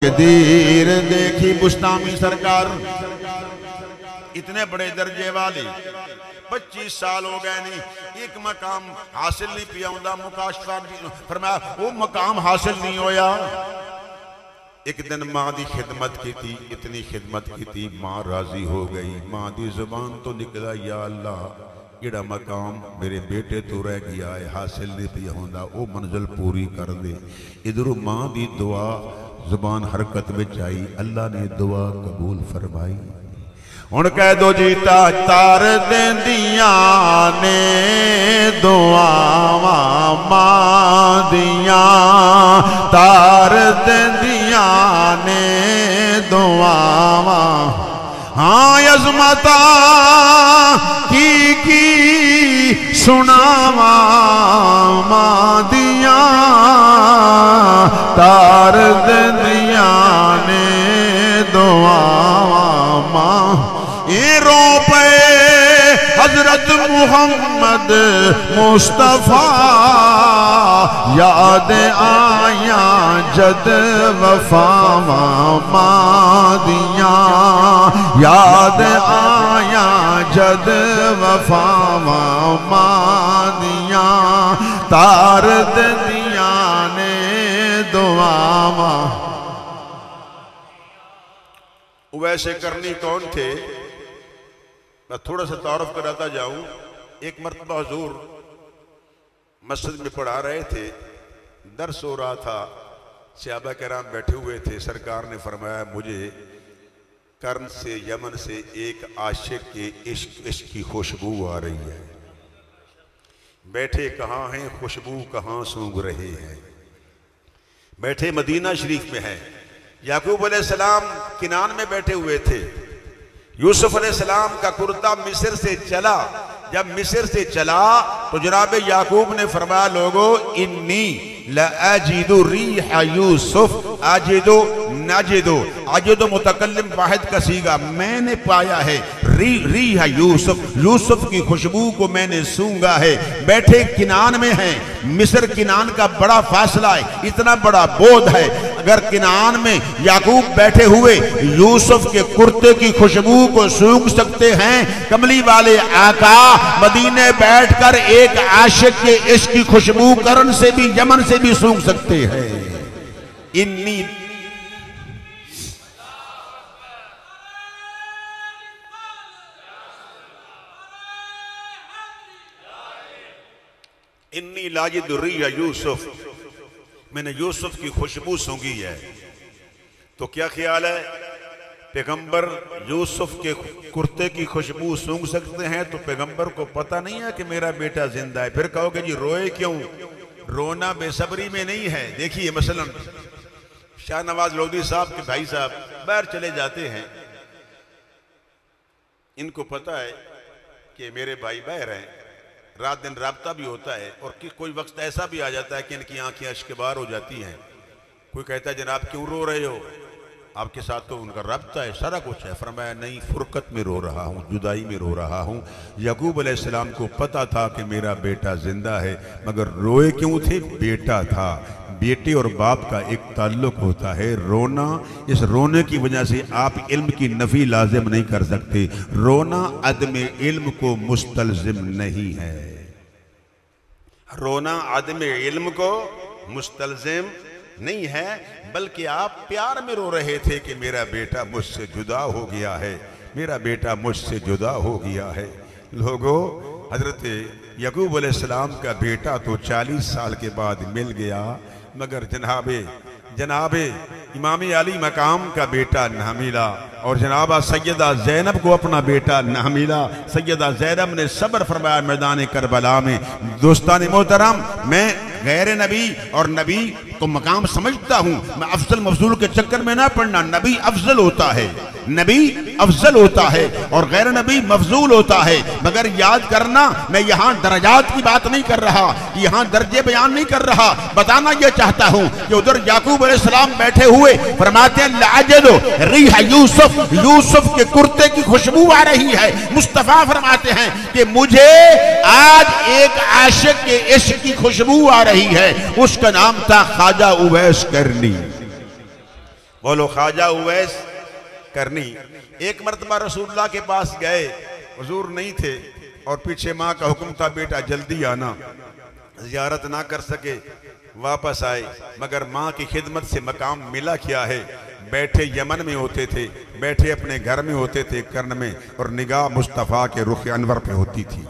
देर देखी बुस्तामी सरकार, इतने बड़े दर्जे वाली 25 साल हो गए नहीं, एक मकाम हासिल नहीं पिया उनका मुकाशफा फरमाया वो मकाम हासिल नहीं होया। एक दिन मां की खिदमत की थी, इतनी खिदमत की थी, मां राजी हो गई। मां की जुबान तो निकला या अल्लाह जेड़ा मकाम मेरे बेटे तो रह गया है हासिल नहीं पिया होंदा वो मंजिल पूरी कर दे। इधरों मां की दुआ जुबान हरकत में आई, अल्लाह ने दुआ कबूल फरमाई। हुण कह दो जी तार देंदियां ने दुआवां मां दियां, तार देंदियां ने दुआवां। हाँ अज़मता की सुनावा मां दियां, तार देंदियां ने दुआवां मां। ये रो पे हजरत मुहम्मद मुस्तफा, याद आया जद वफावा मां दियां, याद आया जद वफावा मां दियां, तार दियां ने दुआवा। वैसे करनी कौन थे, मैं थोड़ा सा तारुफ कराता जाऊं। एक मरतबा हुजूर मस्जिद में पढ़ा रहे थे, दर्स हो रहा था, सहाबा किराम बैठे हुए थे। सरकार ने फरमाया मुझे कर्न से यमन से एक आशिक के इश्क की खुशबू आ रही है। बैठे कहाँ हैं, खुशबू कहाँ सूंघ रहे हैं। बैठे मदीना शरीफ में है। याकूब अलैहिस्सलाम किनान में बैठे हुए थे। यूसुफ अलैहिस्सलाम का कुर्ता मिस्र से चला। जब मिस्र से चला तो जनाब याकूब ने फरमाया लोगो इन्नी लअजिदु रीहा यूसुफ अजिदु नजिदु। अजिदु मुतकल्लिम वाहिद का सीगा, मैंने पाया है रीहा यूसुफ, यूसुफ की खुशबू को मैंने सूंघा है। बैठे किनान में हैं, मिस्र किनान का बड़ा फासला है, इतना बड़ा बोझ है। अगर किनान में याकूब बैठे हुए यूसुफ के कुर्ते की खुशबू को सूंघ सकते हैं, कमली वाले आका मदीने बैठकर एक आशिक के इश्क की खुशबू करन से भी यमन से भी सूंघ सकते हैं। इन्नी इन्नी लाजिदु रिया यूसुफ, मैंने यूसुफ की खुशबू सूंघी है। तो क्या ख्याल है, पैगंबर यूसुफ के कुर्ते की खुशबू सूंघ सकते हैं तो पैगंबर को पता नहीं है कि मेरा बेटा जिंदा है। फिर कहोगे जी रोए क्यों, रोना बेसब्री में नहीं है। देखिए मसलन शाहनवाज लोधी साहब के भाई साहब बाहर चले जाते हैं, इनको पता है कि मेरे भाई बाहर हैं, रात दिन राब्ता भी होता है और कोई वक्त ऐसा भी आ जाता है कि इनकी आंखें अश्कबार हो जाती हैं। कोई कहता है जनाब क्यों रो रहे हो, आपके साथ तो उनका राब्ता है, सारा कुछ है। फरमाया नहीं, फुरकत में रो रहा हूँ, जुदाई में रो रहा हूँ। याकूब अलैहिस्सलाम को पता था कि मेरा बेटा जिंदा है, मगर रोए क्यों थे, बेटा था। बेटे और बाप का एक ताल्लुक होता है, रोना। इस रोने की वजह से आप इल्म की नफी लाजिम नहीं कर सकते। रोना अदम इल्म को मुस्तलजिम नहीं है, रोना अदम इल्म को मुस्तलजिम नहीं है, बल्कि आप प्यार में रो रहे थे कि मेरा बेटा मुझसे जुदा हो गया है, मेरा बेटा मुझसे जुदा हो गया है। लोगों, हजरत याकूब अलैहिस्सलाम का बेटा तो 40 साल के बाद मिल गया, मगर जनाबे इमाम अली मकाम का बेटा ना मिला और जनाबा सैयदा ज़ैनब को अपना बेटा ना मिला। सैयदा ज़ैनब ने सब्र फरमाया मैदान करबला में। दोस्तान मोहतरम, मैं गैर नबी और नबी को मकाम समझता हूँ, मैं अफजल मफजूल के चक्कर में ना पड़ना। नबी अफजल होता है, नबी अफजल होता है और गैर नबी मफजूल होता है। मगर याद करना, मैं यहाँ दर्जात की बात नहीं कर रहा, यहाँ दर्जे बयान नहीं कर रहा। बताना यह चाहता हूँ कि उधर याकूब अलैहिस्सलाम बैठे हुए फरमाते हैं लाजिदु रिहा यूसुफ, यूसुफ के कुर्ते की खुशबू आ रही है। मुस्तफा फरमाते हैं कि मुझे आज एक आशिक के इश्क की खुशबू आ रही है, उसका नाम था ख्वाजा उवैस करनी। बोलो ख्वाजा उवैस करनी। एक मरतबा रसूलुल्लाह के पास गए, हुजूर नहीं थे और पीछे माँ का हुक्म था बेटा जल्दी आना, जियारत ना कर सके, वापस आए। मगर माँ की खिदमत से मकाम मिला क्या है, बैठे यमन में होते थे, बैठे अपने घर में होते थे कर्न में, और निगाह मुस्तफ़ा के रुख अनवर पे होती थी।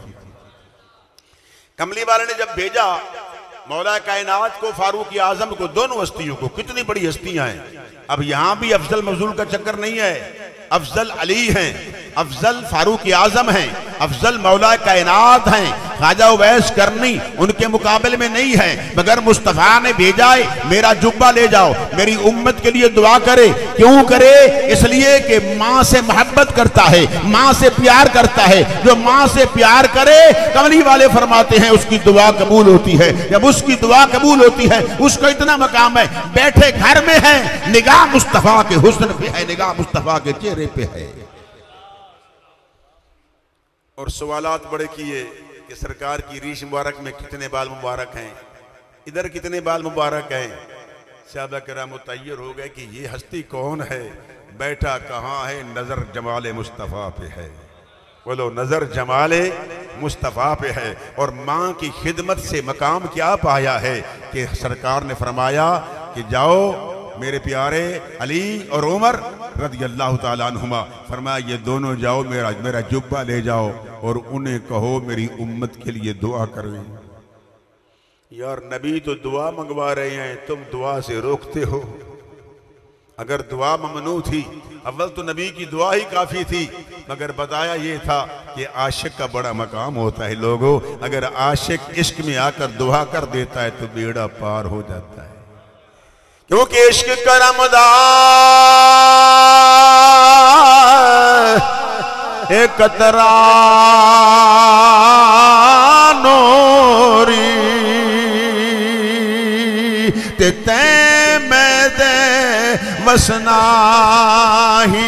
कमली वाले ने जब भेजा मौला कायनात को, फारूक आजम को, दोनों हस्तियों को, कितनी बड़ी हस्तियां हैं। अब यहां भी अफजल मफजूल का चक्कर नहीं है, अफजल अली हैं, अफजल फारूक आजम हैं, अफजल मौला कायनात हैं। ख्वाजा उवैस करनी उनके मुकाबले में नहीं है, मगर मुस्तफ़ा ने भेजा है मेरा जुब्बा ले जाओ, मेरी उम्मत के लिए दुआ करे। क्यों करे? इसलिए कि माँ से मोहब्बत करता है, माँ से प्यार करता है। जो माँ से प्यार करे, कमली वाले फरमाते हैं उसकी दुआ कबूल होती है। जब उसकी दुआ कबूल होती है, उसको इतना मकाम है, बैठे घर में है, निगाह मुस्तफ़ा के हुस्न पे है, निगाह मुस्तफ़ा के चेहरे पे है। और सवालात बड़े किए कि सरकार की रीश मुबारक में कितने बाल मुबारक हैं, इधर कितने बाल मुबारक हैं। सहाबा किराम मुतय्यर हो गए कि ये हस्ती कौन है, बैठा कहाँ है, नजर जमाले मुस्तफ़ा पे है। बोलो नजर जमाले मुस्तफ़ा पे है। और माँ की खिदमत से मकाम क्या पाया है कि सरकार ने फरमाया कि जाओ मेरे प्यारे अली और उमर रज़ी अल्लाह ताला अन्हुमा, फरमाया ये दोनों जाओ, मेरा जुब्बा ले जाओ और उन्हें कहो मेरी उम्मत के लिए दुआ करें। यार नबी तो दुआ मंगवा रहे हैं, तुम दुआ से रोकते हो। अगर दुआ ममनू थी, अव्वल तो नबी की दुआ ही काफी थी, मगर बताया ये था कि आशिक का बड़ा मकाम होता है। लोगों, अगर आशिक इश्क में आकर दुआ कर देता है तो बेड़ा पार हो जाता है, क्योंकि इश्क करमदार एक कतरा नोरी ते तै मैं दे वसना ही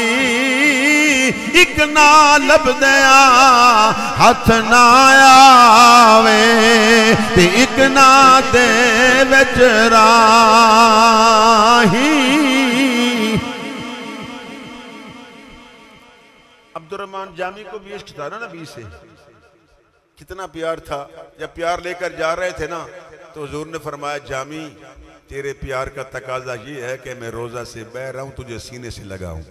एक ना लब दया हथ ना आवे ते एक ना दे विच राही। अब्दुर्रहमान जामी को भी इश्क था ना नबी से, कितना प्यार था। जब प्यार लेकर जा रहे थे ना तो हुजूर ने फरमाया जामी तेरे प्यार का तकाजा ये है कि मैं रोजा से बह रहा हूं, तुझे सीने से लगाऊं।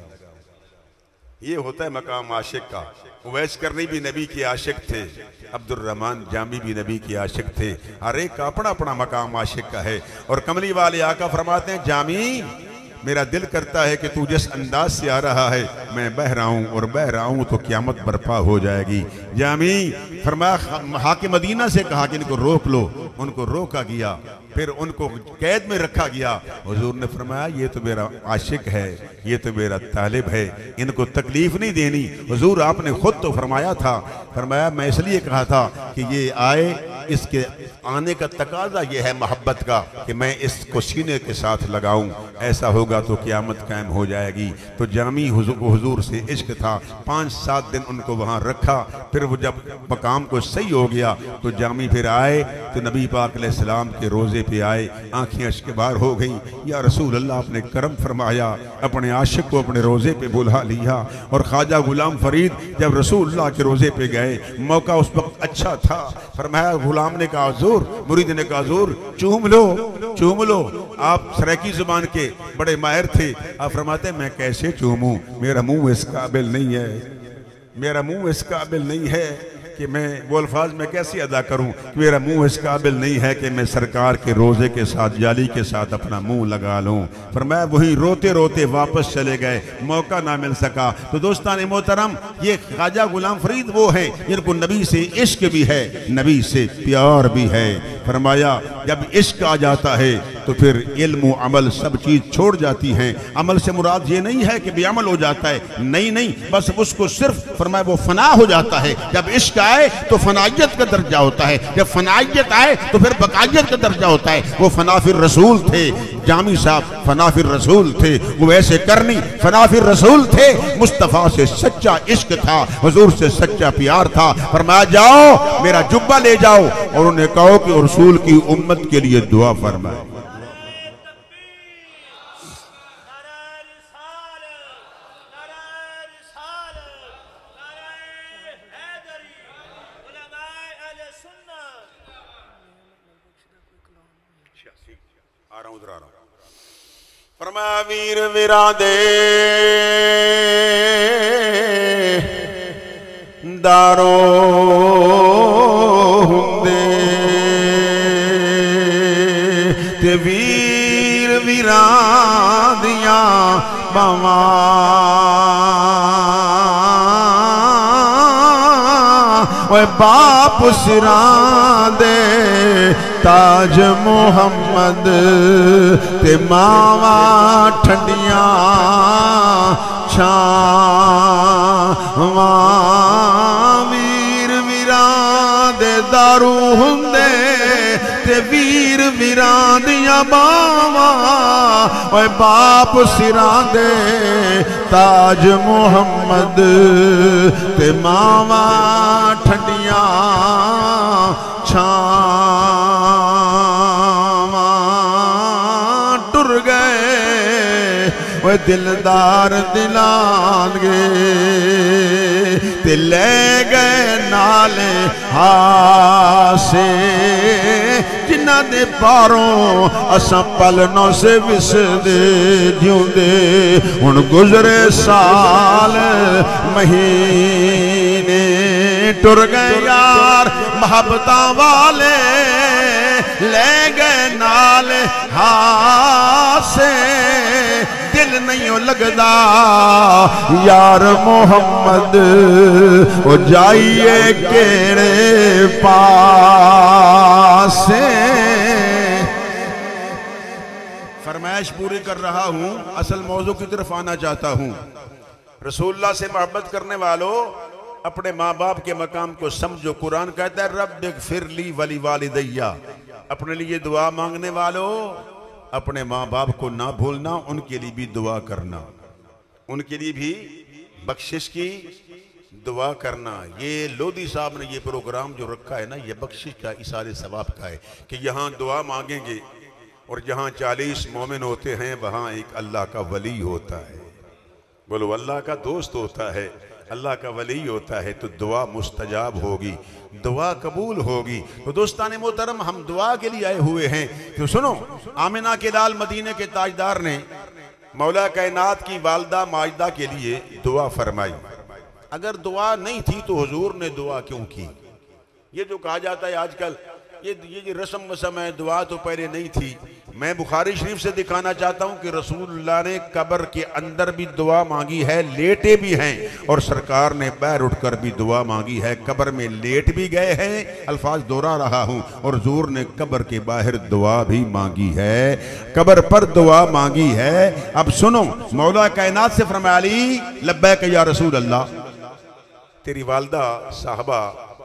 ये होता है मकाम आशिक का। उवैस करनी भी नबी के आशिक थे, अब्दुर्रहमान जामी भी नबी के आशिक थे। हर एक का अपना अपना मकाम आशिक का है। और कमली वाले आका फरमाते हैं जामी मेरा दिल करता है कि तू जिस अंदाज से आ रहा है, मैं बह रहा हूँ और बह रहा हूँ तो क़यामत बर्पा हो जाएगी। जामी फरमाया हाकिम मदीना से कहा कि इनको रोक लो, उनको रोका गया, फिर उनको कैद में रखा गया। हुजूर ने फरमाया ये तो मेरा आशिक है, ये तो मेरा तालिब है, इनको तकलीफ नहीं देनी। हुजूर आपने खुद तो फरमाया था, फरमाया मैं इसलिए कहा था कि ये आए, इसके आने का तकाजा ये है मोहब्बत का कि मैं इसको सीने के साथ लगाऊं, ऐसा होगा तो क़यामत कायम हो जाएगी। तो जामी हुजूर से इश्क था, 5-7 दिन उनको वहाँ रखा। फिर वो जब मकाम को सही हो गया तो जामी फिर आए तो नबी पाक अलैहिस्सलाम के रोज़े पे आए, आंखें अश्क बार हो गई। या रसूल अल्लाह आपने करम फरमाया, अपने आशिक को अपने रोज़े पे बुला लिया। और ख्वाजा गुलाम फरीद जब रसूल अल्लाह के रोज़े पे गए, मौका उस वक्त अच्छा था, फरमाया गुलाम ने कहा हुजूर, मुरीद ने कहा हुजूर चूम लो, चूम लो। आप सराइकी जुबान के बड़े माहिर थे, आप फरमाते मैं कैसे चूमूं, मेरा मुंह इस काबिल नहीं है, मेरा मुंह इस काबिल नहीं है कि मैं वो अल्फाज में कैसे अदा करूं, मेरा मुंह इस काबिल नहीं है कि मैं सरकार के रोज़े के साथ जाली के साथ अपना मुंह लगा लूं। फरमाया वहीं रोते रोते वापस चले गए, मौका ना मिल सका। तो दोस्तान मोहतरम, ये ख्वाजा गुलाम फरीद वो है जिनको नबी से इश्क भी है, नबी से प्यार भी है। फरमाया जब इश्क आ जाता है तो फिर इल्म अमल सब चीज छोड़ जाती हैं। अमल से मुराद ये नहीं है कि बेअमल हो जाता है, नहीं नहीं, बस उसको सिर्फ फरमाया वो फना हो जाता है। जब इश्क आए तो फनाइयत का दर्जा होता है, जब फनाइयत आए तो फिर बकायत का दर्जा होता है। वो फना फिर रसूल थे, जामी साहब फना फिर रसूल थे, वो वैसे करनी फना फिर रसूल थे। मुस्तफ़ा से सच्चा इश्क था, हुजूर से सच्चा प्यार था। फरमाया जाओ मेरा जुब्बा ले जाओ और उन्हें कहो कि रसूल की उम्मत के लिए दुआ फरमाए। आ रहा हूं, उधर आ रहा हूं। फरमाया वीर विरादे दारो हुंदे ते वीर वीरां दियां बावां ओए बाप सिरां दे ताज मुहम्मद ते मावा ठंडियां छावां वीर वीरां दे दारू हुंदे ते वीर वीरां दियां बावां ओए बाप सिरां दे ताज मुहम्मद ते मावा ठंडियां छावां टुर गए वो दिलदार दिलान गए ते ले गए नाले हासे जिन्ना दे पारों असा पलनों से विसदे जिउंदे हुण गुजरे साल महीने टुर गए यार मोहब्बतां वाले ले गए नाल हासे दिल नहीं लगदा यार मोहम्मद ओ जाइए केड़े पासे। फरमाइश पूरी कर रहा हूं, असल मौजू की तरफ आना चाहता हूं। रसूलुल्लाह से मोहब्बत करने वालों अपने माँ बाप के मकाम को समझो। कुरान कहता है रब्बिग़फिरली वली वालिदैया, अपने लिए दुआ मांगने वालों अपने माँ बाप को ना भूलना, उनके लिए भी दुआ करना, उनके लिए भी बख्शिश की दुआ करना। ये लोधी साहब ने ये प्रोग्राम जो रखा है ना, ये बख्शिश का इसारे सवाब का है कि यहाँ दुआ मांगेंगे और जहाँ 40 मोमिन होते हैं वहाँ एक अल्लाह का वली होता है। बोलो अल्लाह का दोस्त होता है, अल्लाह का वली होता है, तो दुआ मुस्तजाब होगी, दुआ कबूल होगी। तो दोस्तान मोहतरम हम दुआ के लिए आए हुए हैं। तो सुनो, आमिना के लाल मदीने के ताजदार ने मौला कायनात की वालदा माजिदा के लिए दुआ फरमाई। अगर दुआ नहीं थी तो हुजूर ने दुआ क्यों की? ये जो कहा जाता है आजकल ये रस्म वसम है, दुआ तो पहले नहीं थी। मैं बुखारी शरीफ से दिखाना चाहता हूं कि रसूलुल्लाह ने कब्र के अंदर भी दुआ मांगी है, लेटे भी हैं, और सरकार ने बाहर उठकर भी दुआ मांगी है, कब्र में लेट भी गए हैं, अल्फाज दोहरा रहा हूं, और हुजूर ने कब्र के बाहर दुआ भी मांगी है, कब्र पर दुआ मांगी है। अब सुनो, मौला कायनात से फरमाया अली लब्बैक या रसूल अल्लाह, तेरी वालदा साहबा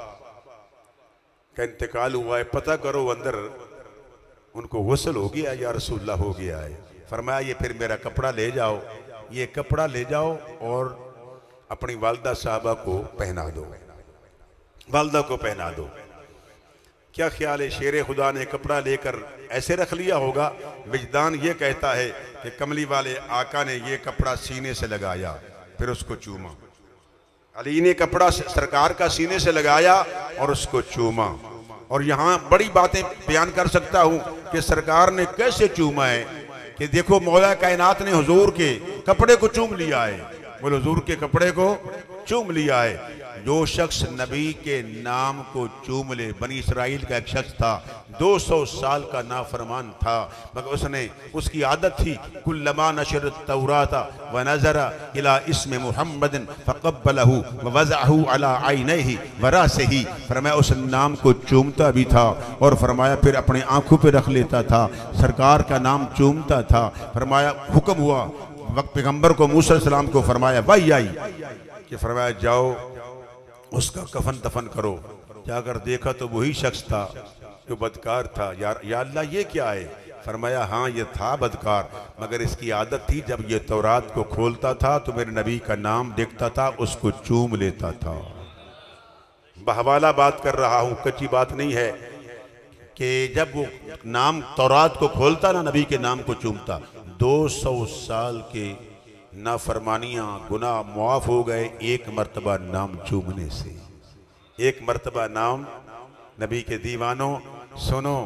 का इंतकाल हुआ है, पता करो अंदर उनको गुस्ल हो गया या रसूलुल्लाह हो गया है। फरमाया ये फिर मेरा कपड़ा ले जाओ, ये कपड़ा ले जाओ और अपनी वालदा साहबा को पहना दो, वालदा को पहना दो। क्या ख्याल है, शेर खुदा ने कपड़ा लेकर ऐसे रख लिया होगा? विजदान ये कहता है कि कमली वाले आका ने ये कपड़ा सीने से लगाया, फिर उसको चूमा। अली ने कपड़ा सरकार का सीने से लगाया और उसको चूमा। और यहाँ बड़ी बातें बयान कर सकता हूँ कि सरकार ने कैसे चूमा है कि देखो मौला कायनात ने हुजूर के कपड़े को चूम लिया है, बोलो हुजूर के कपड़े को चूम लिया है। जो शख्स नबी के नाम को चूम ले, बनी इसराइल का एक शख्स था, 200 साल का नाफरमान था, मगर उसने, उसकी आदत थी कुल्लमा नशर तौराता व नज़रा इला इस्म मुहम्मदिन फ़क़ब्बलहु व वज़अहु अला ऐनैहि व रासिही। फरमाया उस नाम को चूमता भी था और फरमाया फिर अपने आंखों पे रख लेता था, सरकार का नाम चूमता था। फरमाया हुक्म हुआ वक्त पैगम्बर को, मूसा अलैहिस्सलाम को फरमाया वही आई कि फरमाया जाओ उसका कफन दफन करो। जाकर देखा तो वही शख्स था जो बदकार था। या अल्लाह ये क्या है? फरमाया हाँ ये था बदकार, मगर इसकी आदत थी जब ये तौरात को खोलता था तो मेरे नबी का नाम देखता था, उसको चूम लेता था। बहवाला बात कर रहा हूँ, कच्ची बात नहीं है, कि जब वो नाम तौरात को खोलता ना, नबी के नाम को चूमता। 200 साल के नाफरमानियाँ गुनाह मुआफ हो गए एक मर्तबा नाम चूमने से। एक मर्तबा नाम, नबी के दीवानों सुनो,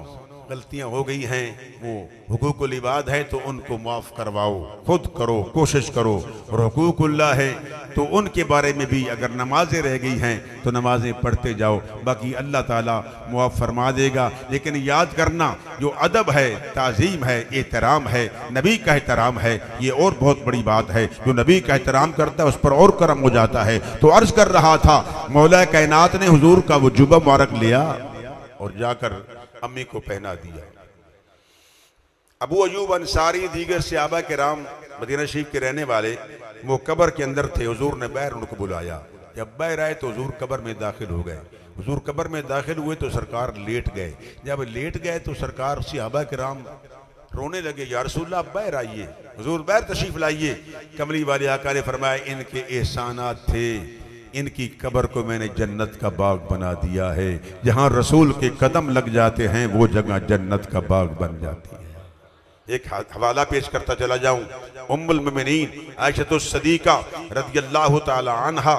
गलतियां हो गई हैं, वो हुकूकुल इबाद है तो उनको माफ़ करवाओ, खुद करो, कोशिश करो। और हुकूकुल्लाह है तो उनके बारे में भी अगर नमाजें रह गई हैं तो नमाजें पढ़ते जाओ, बाकी अल्लाह ताला मुआफ़ फरमा देगा। लेकिन याद करना, जो अदब है, ताज़ीम है, एहतराम है, नबी का एहतराम है, ये और बहुत बड़ी बात है। जो नबी का एहतराम करता है उस पर और करम हो जाता है। तो अर्ज़ कर रहा था, मौला कायनात ने हुजूर का वो जुबा मुबारक लिया और जाकर अम्मी को पहना दिया। अबू अयूब अंसारी दीगर सहाबा किराम मदीना शरीफ के रहने वाले वो कब्र के अंदर थे। हुजूर ने बाहर उनको बुलाया। जब बाहर आए तो हुजूर कब्र में दाखिल हो गए। हुजूर कब्र में दाखिल हुए तो सरकार लेट गए। जब लेट गए तो सरकार सहाबा किराम रोने लगे, या रसूलल्लाह बाहर आइए, हुजूर बाहर तशरीफ लाइए। कमली वाले आका ने फरमाया, इनके एहसानात थे, इनकी कब्र को मैंने जन्नत का बाग बना दिया है। जहां रसूल के कदम लग जाते हैं वो जगह जन्नत का बाग बन जाती है। एक हवाला पेश करता चला जाऊं, उम्मुल मोमिनीन आयशतुस सदीका रदियल्लाहु ताला अन्हा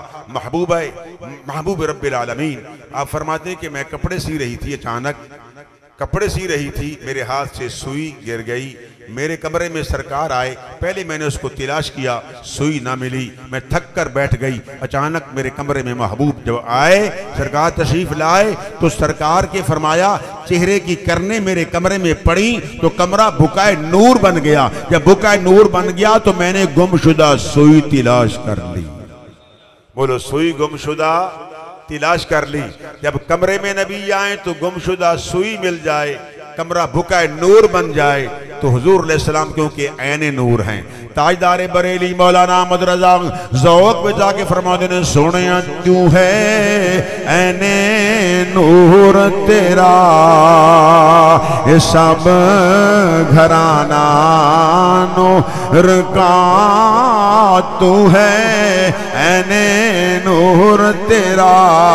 महबूब रब्बिल आलमीन, आप फरमाते हैं कि मैं कपड़े सी रही थी, अचानक कपड़े सी रही थी, मेरे हाथ से सुई गिर गई। मेरे कमरे में सरकार आए, पहले मैंने उसको तलाश किया, सुई ना मिली, मैं थक कर बैठ गई। अचानक मेरे कमरे में महबूब जब आए, सरकार तशरीफ लाए, तो सरकार के फरमाया चेहरे की करने मेरे कमरे में पड़ी तो कमरा बुकाए नूर बन गया। जब बुकाए नूर बन गया तो मैंने गुमशुदा सुई तलाश कर ली। बोलो, सुई गुमशुदा तलाश कर ली। जब कमरे में नबी आए तो गुमशुदा सुई मिल जाए, कमरा बुकाए नूर बन जाए, तो हुजूर अलैहिस्सलाम क्योंकि ऐने नूर हैं। ताजदार बरेली मौलाना अहमद रजा ज़ौक़ में जाके फरमाते हैं, सोनिया तू है ऐने नूर तेरा, ये सब घराना नूर का, तू है ऐने नूर तेरा,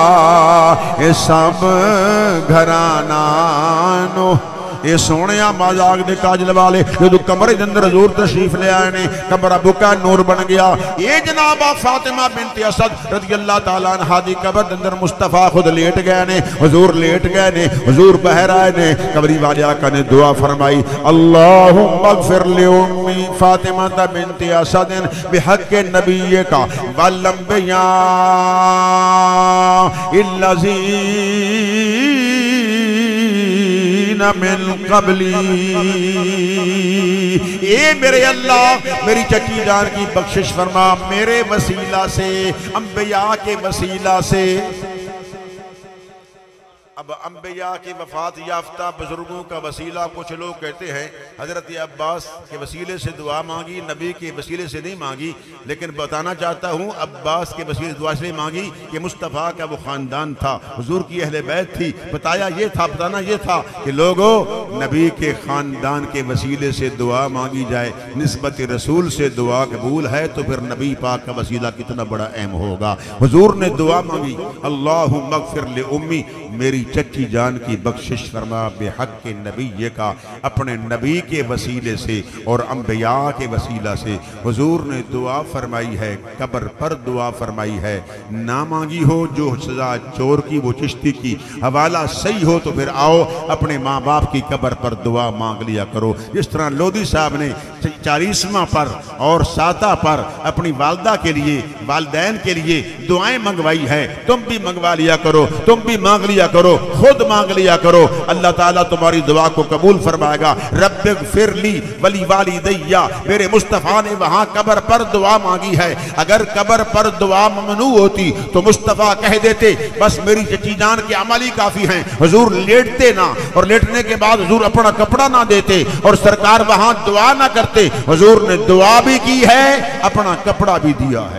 ये सब घराना नूर। ये सोने मजाक दे काजल वाले जो कमरे के अंदर हजूर तशरीफ ले आए ने, कमरा बुका नूर बन गया। ये जनाब फातिमा बिनत असद रज़ियल्लाहु ताला अन्हा दी कब्र के अंदर मुस्तफा खुद लेट गए ने, हुजूर लेट गए ने, हुजूर बहर आए ने। कबरी वाले आका ने दुआ फरमाई, अल्लाहुम्मा अग़फ़िर लि उम्मी फातिमा बिनत असद बिहक़्क़ि नबिय्यिका वल अंबिया इल्लज़ी मिन क़ब्ली। ए मेरे अल्लाह, मेरी चची जान की बख्शिश फरमा, मेरे वसीला से, अंबिया के वसीला से। अब अंबिया की वफात याफ्ता बुजुर्गों का वसीला कुछ लोग कहते हैं हजरत अब्बास के वसीले से दुआ मांगी, नबी के वसीले से नहीं मांगी। लेकिन बताना चाहता हूँ, अब्बास के वसीले दुआ इसलिए मांगी कि मुस्तफ़ा का वो ख़ानदान था, हुजूर की अहले बैत थी। बताया ये था, बताना ये था कि लोगों नबी के ख़ानदान के वसीले से दुआ मांगी जाए। निस्बत रसूल से दुआ कबूल है तो फिर नबी पाक का वसीला कितना बड़ा अहम होगा। हुजूर ने दुआ मांगी, अल्लाहुम्मा अग़फ़िर लि उम्मी, मेरी चच्ची जान की बख्शिश फरमा बेहक़्क़ि नबी का, अपने नबी के वसीले से और अंबिया के वसीला से। हुजूर ने दुआ फरमाई है, कब्र पर दुआ फरमाई है। ना मांगी हो जो सजा चोर की वो चिश्ती की, हवाला सही हो तो फिर आओ अपने माँ बाप की कब्र पर दुआ मांग लिया करो। जिस तरह लोधी साहब ने 40वां पर और साता पर अपनी वालदा के लिए, वालदैन के लिए दुआएं मंगवाई है, तुम भी मंगवा लिया करो, तुम भी मांग लिया करो, खुद मांग लिया करो। अल्लाह ताला तुम्हारी दुआ को कबूल फरमाएगा। रब्बिग़फ़िर ली वली वालिदैया, मेरे मुस्तफ़ा ने वहां कब्र पर दुआ मांगी है। अगर कब्र पर दुआ ममनू होती तो मुस्तफ़ा कह देते बस मेरी चची जान के अमल ही काफी हैं। हुजूर लेटते ना, और लेटने के बाद हुजूर अपना कपड़ा ना देते और सरकार वहां दुआ ना करते। हुजूर ने दुआ भी की है, अपना कपड़ा भी दिया है।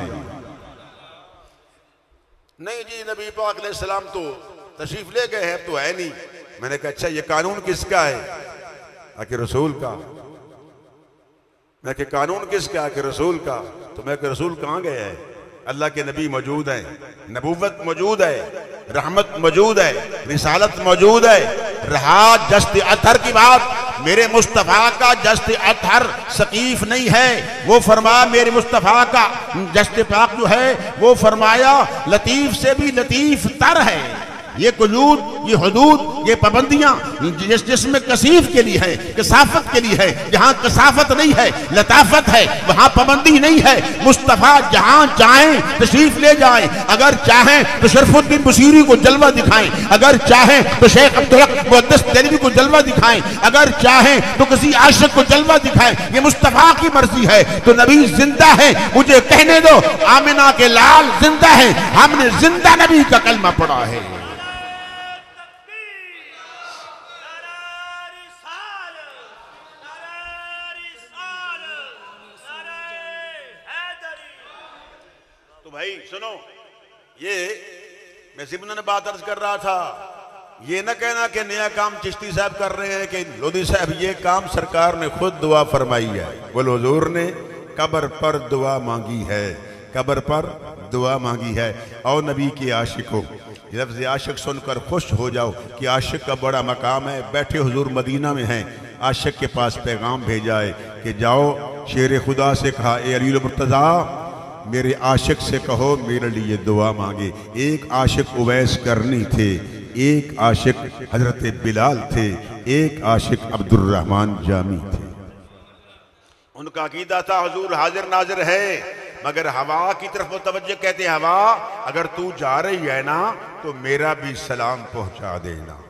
नहीं जी, नबी पाक अलैहिस्सलाम तो तशरीफ ले गए हैं, तो है नहीं। मैंने कहा अच्छा ये कानून किसका है? आके रसूल का। मैं कि कानून किसका? आके रसूल का। तो मैं कि रसूल कहाँ गए हैं? अल्लाह के नबी मौजूद है, नबूवत मौजूद है, रहमत मौजूद है, रिसालत मौजूद है। रहा जश्त अतहर की बात, मेरे मुस्तफ़ा का जश्त अतहर सकीफ नहीं है। वो फरमाया मेरे मुस्तफ़ा का जश्त पाक जो है वो फरमाया लतीफ से भी लतीफ तर है। ये कुजूद, ये हुदूद, ये पाबंदियां जिसमें कसीफ के लिए है, कसाफत के लिए है। जहां कसाफत नहीं है, लताफत है, वहां पाबंदी नहीं है। मुस्तफा जहां चाहें तशरीफ ले जाएं, अगर चाहें तो शरफुद्दीन बुसीरी को जलवा दिखाएं, अगर चाहें तो शेख अब्दुल हक मुहद्दिस देलवी को जलवा दिखाएं, अगर चाहें तो किसी आशिक को जलवा दिखाएं। ये मुस्तफा की मर्जी है। तो नबी जिंदा है, मुझे कहने दो, आमिना के लाल जिंदा है, हमने जिंदा नबी का कलमा पढ़ा है। तो भाई सुनो, ये मैं ज़िम्नन बात अर्ज कर रहा था, ये ना कहना कि नया काम चिश्ती साहब कर रहे हैं कि लोधी साहब, ये काम सरकार ने खुद दुआ फरमाई है। बोल हुजूर ने कब्र पर दुआ मांगी है, कब्र पर दुआ मांगी है। और नबी के आशिकों, लफ्ज़ आशिक सुनकर खुश हो जाओ कि आशिक का बड़ा मकाम है। बैठे हुजूर मदीना में हैं, आशिक के पास पैगाम भेजा है कि जाओ शेर खुदा से कहा, ए अली मुर्तज़ा मेरे आशिक से कहो मेरे लिए दुआ मांगे। एक आशिक उवैस करनी थे, एक आशिक हजरत बिलाल थे, एक आशिक अब्दुर्रहमान जामी थे। उनका अकीदा था हुजूर हाजिर नाजिर है, मगर हवा की तरफ मुतवज्जह, कहते हैं हवा अगर तू जा रही है ना तो मेरा भी सलाम पहुंचा देना।